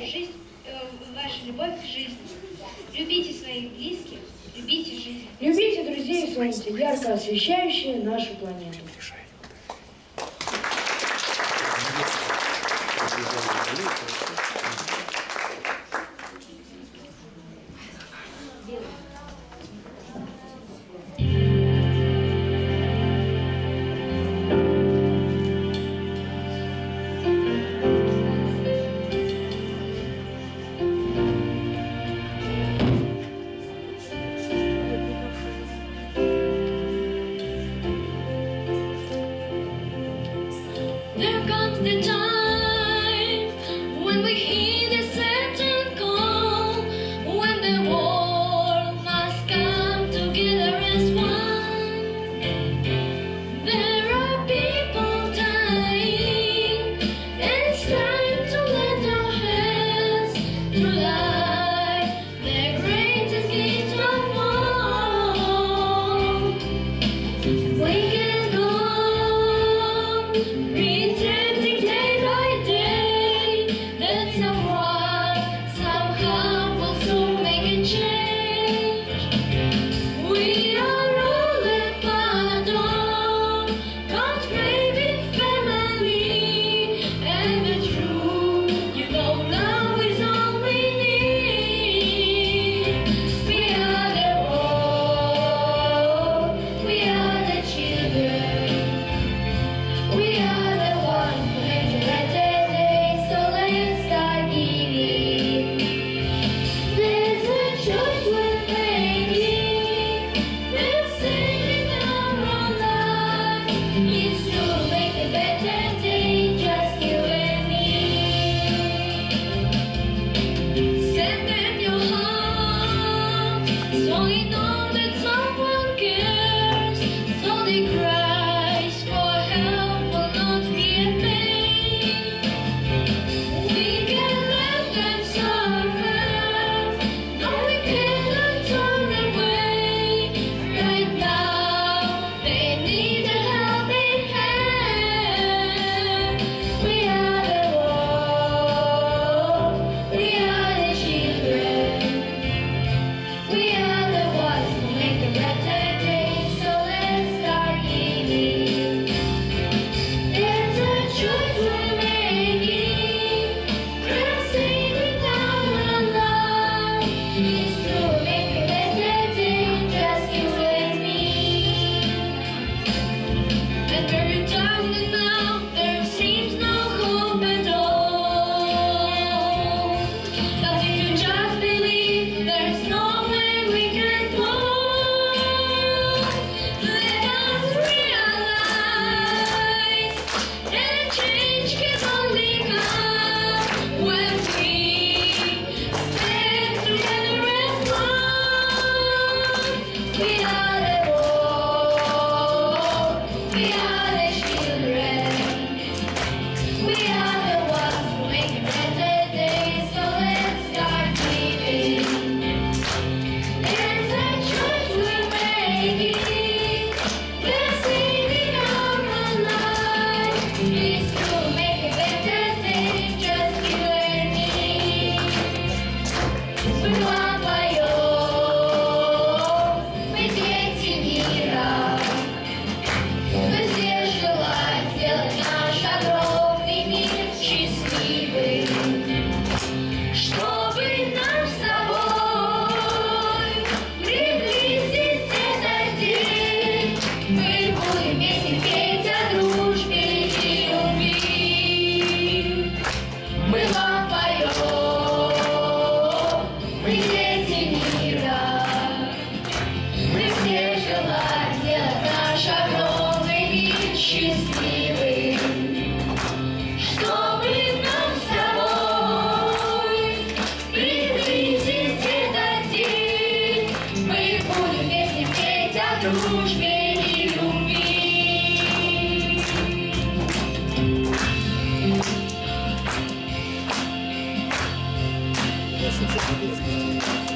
жизнь, вашу любовь к жизни. Любите своих близких, любите жизнь. Любите друзей и солнце, ярко освещающее нашу планету. There comes the time when we heed a certain call, when the world must come together as one. There are people dying, and it's time to lend our hands to light the greatest gift of all. We can go pretending day by day that someone somehow will soon make a change. We are all a part of God's craving family, and the truth, you know, love is all we need. We are the world, we are the children. We are the ones who make a better day, so let's start giving. There's a choice we're making. We're saving our own lives. It's to make a better day, just you and me. Send them your heart, so they know that someone cares, so they cries for help will not be in vain. We can let them suffer, no, we cannot turn away. Right now, they need a helping hand. We are the world, we are the children. We are the ones who make a better day, so let's start giving. There's a choice we're making. We're saving our lives. It's to make a better day, just you and me. And very down and out, there seems no hope at all. But if you just believe, there's no way we can go. Let us realize that change can only come when we stand together as one. We are the world, we are the children. We are the ones who make a better day, so let's start giving. There's a choice we're making. We're saving our own lives. It's to make a better day, just you and me. Мы вам поем, мы дети мира. Мы все желаем сделать наш огромный мир счастливым, чтобы нам с тобой приблизить этот день. Мы будем вместе петь о дружбе и любви. Мы вам поем, мы дети мира. Мы все желаем сделать наш огромный мир счастливым, чтобы нам с тобой приблизить этот день. Мы будем вместе петь о дружбе и любви. Я шучу.